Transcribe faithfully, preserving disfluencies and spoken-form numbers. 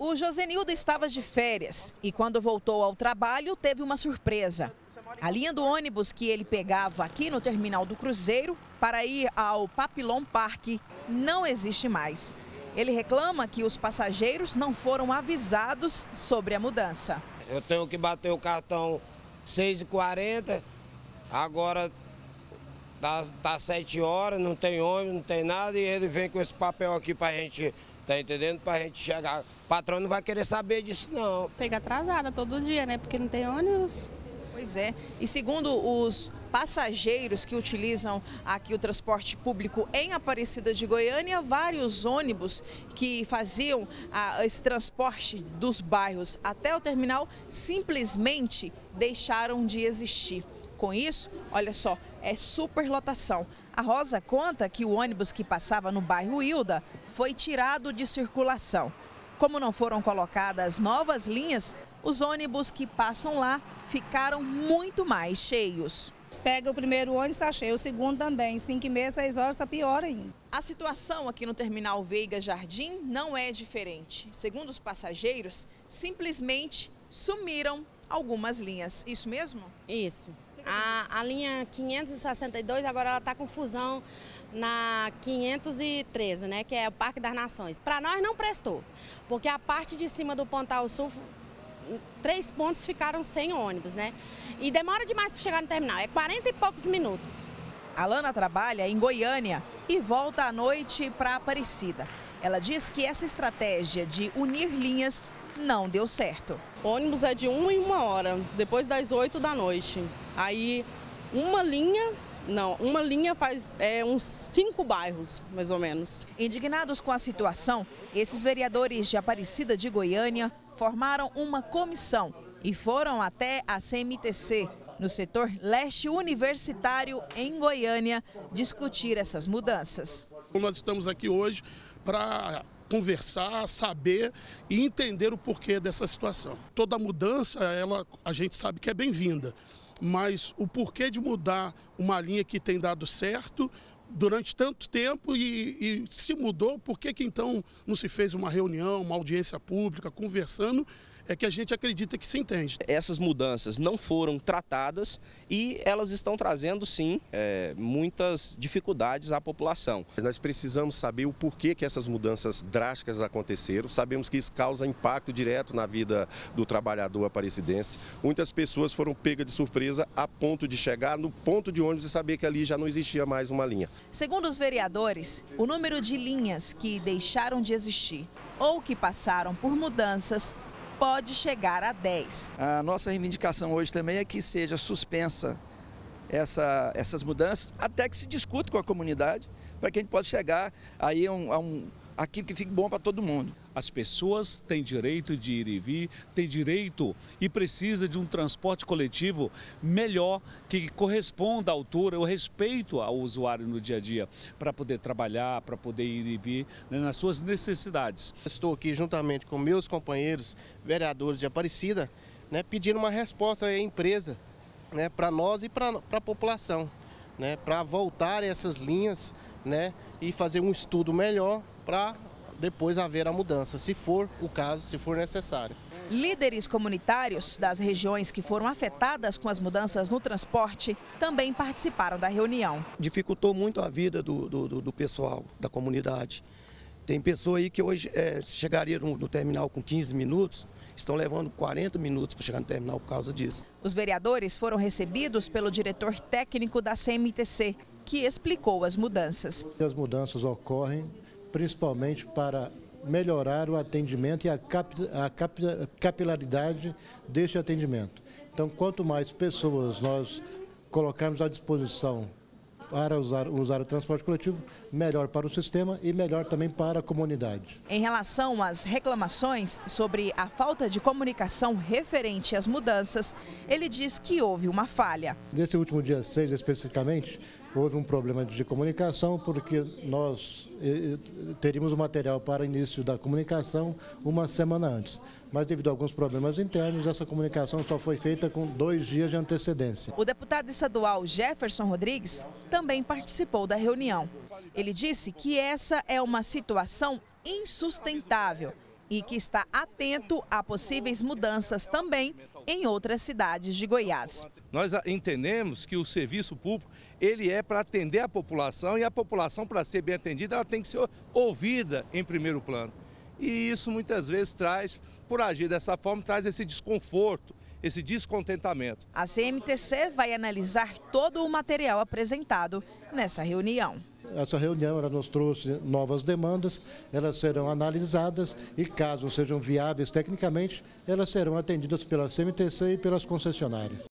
O Josenildo estava de férias e quando voltou ao trabalho teve uma surpresa. A linha do ônibus que ele pegava aqui no terminal do Cruzeiro para ir ao Papillon Park não existe mais. Ele reclama que os passageiros não foram avisados sobre a mudança. Eu tenho que bater o cartão seis e quarenta, agora tá, tá sete horas, não tem ônibus, não tem nada, e ele vem com esse papel aqui pra gente, tá entendendo? Pra gente chegar. O patrão não vai querer saber disso, não. Pega atrasada todo dia, né? Porque não tem ônibus. Pois é, e segundo os passageiros que utilizam aqui o transporte público em Aparecida de Goiânia, vários ônibus que faziam ah, esse transporte dos bairros até o terminal simplesmente deixaram de existir. Com isso, olha só, é superlotação. A Rosa conta que o ônibus que passava no bairro Hilda foi tirado de circulação. Como não foram colocadas novas linhas, os ônibus que passam lá ficaram muito mais cheios. Pega o primeiro ônibus, está cheio, o segundo também, cinco e meia, seis horas está pior ainda. A situação aqui no terminal Veiga Jardim não é diferente. Segundo os passageiros, simplesmente sumiram algumas linhas. Isso mesmo? Isso. A, a linha quinhentos e sessenta e dois agora ela está com fusão na quinhentos e treze, né, que é o Parque das Nações. Para nós não prestou, porque a parte de cima do Pontal Sul, três pontos ficaram sem ônibus, né? E demora demais para chegar no terminal, é quarenta e poucos minutos. A Lana trabalha em Goiânia e volta à noite para Aparecida. Ela diz que essa estratégia de unir linhas não deu certo. O ônibus é de uma em uma hora, depois das oito da noite. Aí uma linha, não, uma linha faz é, uns cinco bairros, mais ou menos. Indignados com a situação, esses vereadores de Aparecida de Goiânia formaram uma comissão e foram até a C M T C, no setor leste universitário em Goiânia, discutir essas mudanças. Nós estamos aqui hoje para conversar, saber e entender o porquê dessa situação. Toda mudança, ela, a gente sabe que é bem-vinda, mas o porquê de mudar uma linha que tem dado certo durante tanto tempo e, e se mudou, por que que então não se fez uma reunião, uma audiência pública, conversando, é que a gente acredita que se entende. Essas mudanças não foram tratadas e elas estão trazendo, sim, é, muitas dificuldades à população. Nós precisamos saber o porquê que essas mudanças drásticas aconteceram. Sabemos que isso causa impacto direto na vida do trabalhador aparecidense. Muitas pessoas foram pegas de surpresa a ponto de chegar no ponto de ônibus e saber que ali já não existia mais uma linha. Segundo os vereadores, o número de linhas que deixaram de existir ou que passaram por mudanças pode chegar a dez. A nossa reivindicação hoje também é que seja suspensa essa, essas mudanças até que se discute com a comunidade, para que a gente possa chegar aí a, um, a um, aquilo que fique bom para todo mundo. As pessoas têm direito de ir e vir, têm direito e precisa de um transporte coletivo melhor, que corresponda à altura, o respeito ao usuário no dia a dia, para poder trabalhar, para poder ir e vir, né, nas suas necessidades. Estou aqui juntamente com meus companheiros vereadores de Aparecida, né, pedindo uma resposta à empresa, né, para nós e para a população, né, para voltar essas linhas, né, e fazer um estudo melhor para depois haver a mudança, se for o caso, se for necessário. Líderes comunitários das regiões que foram afetadas com as mudanças no transporte também participaram da reunião. Dificultou muito a vida do, do, do pessoal, da comunidade. Tem pessoa aí que hoje é, chegaria no, no terminal com quinze minutos, estão levando quarenta minutos para chegar no terminal por causa disso. Os vereadores foram recebidos pelo diretor técnico da C M T C, que explicou as mudanças. As mudanças ocorrem principalmente para melhorar o atendimento e a, cap, a cap, capilaridade deste atendimento. Então, quanto mais pessoas nós colocarmos à disposição para usar, usar o transporte coletivo, melhor para o sistema e melhor também para a comunidade. Em relação às reclamações sobre a falta de comunicação referente às mudanças, ele diz que houve uma falha. Nesse último dia seis, especificamente, houve um problema de comunicação, porque nós eh, teríamos o material para início da comunicação uma semana antes. Mas devido a alguns problemas internos, essa comunicação só foi feita com dois dias de antecedência. O deputado estadual Jefferson Rodrigues também participou da reunião. Ele disse que essa é uma situação insustentável e que está atento a possíveis mudanças também em outras cidades de Goiás. Nós entendemos que o serviço público ele é para atender a população e a população, para ser bem atendida, ela tem que ser ouvida em primeiro plano. E isso muitas vezes traz, por agir dessa forma, traz esse desconforto, esse descontentamento. A C M T C vai analisar todo o material apresentado nessa reunião. Essa reunião ela nos trouxe novas demandas, elas serão analisadas e, caso sejam viáveis tecnicamente, elas serão atendidas pela C M T C e pelas concessionárias.